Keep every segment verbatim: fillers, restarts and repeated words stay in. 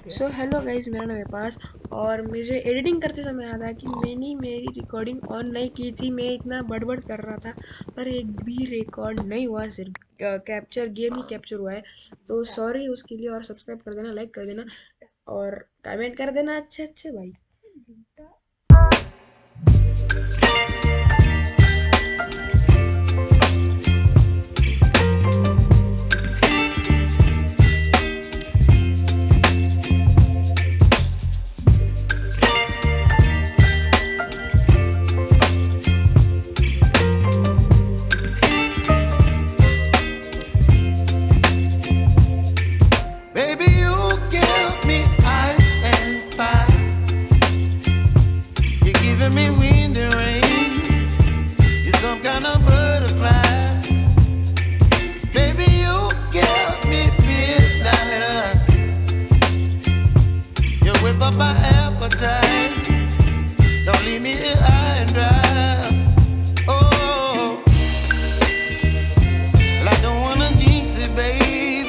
So hello guys, मेरा नाम है पास। और मुझे एडिटिंग करते समय याद आया कि मैंने मेरी रिकॉर्डिंग ऑन नहीं की थी। मैं इतना बड़बड़ कर रहा था पर एक भी रिकॉर्ड नहीं हुआ, सिर्फ कैप्चर गेम ही कैप्चर हुआ है। तो सॉरी उसके लिए। और सब्सक्राइब कर देना, लाइक कर देना और कमेंट कर देना अच्छे अच्छे भाई। Baby, you give me ice and fire. You're giving me wind and rain. You're some kind of butterfly. Baby, you give me midnight. You whip up my appetite. Don't leave me here high and dry. Oh, well, I don't wanna jinx it, baby.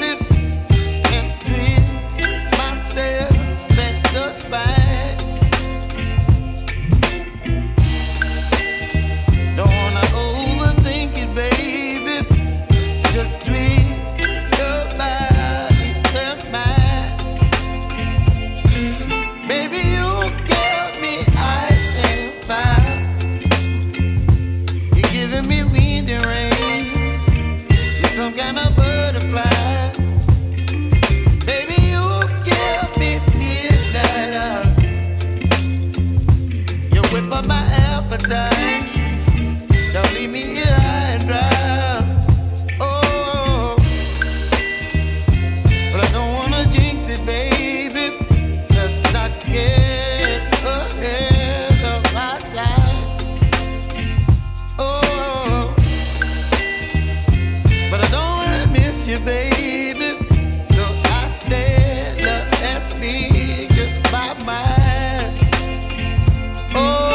Some kind of butterfly. Baby, you give me midnight. You whip up my appetite. Don't leave me here high and dry. Oh, but I don't wanna jinx it, baby. Let's not get ahead of my time. Oh, but I don't wanna miss you, baby. So I stand up and speak just my mind. Oh,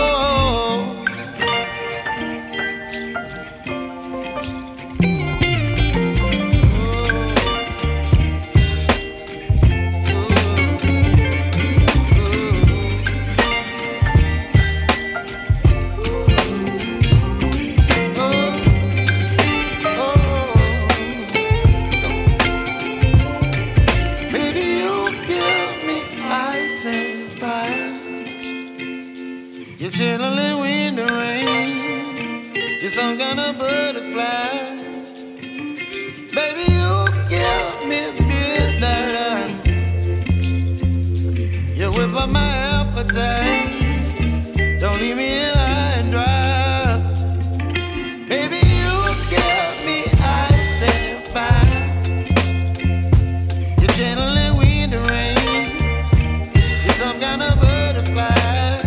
you're chilling wind and rain. You're some kind of butterfly. Baby, you give me midnight. You whip up my appetite. Don't leave me here high and dry. Baby, you give me ice and fire. You're channeling wind and rain. You're some kind of butterfly.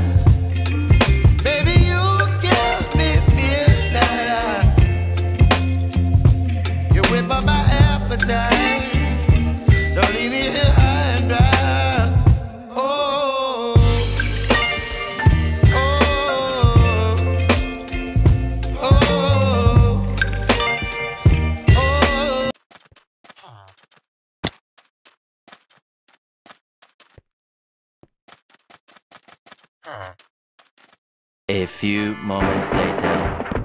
Don't leave me here high and dry. Oh, oh, oh, oh. A few moments later.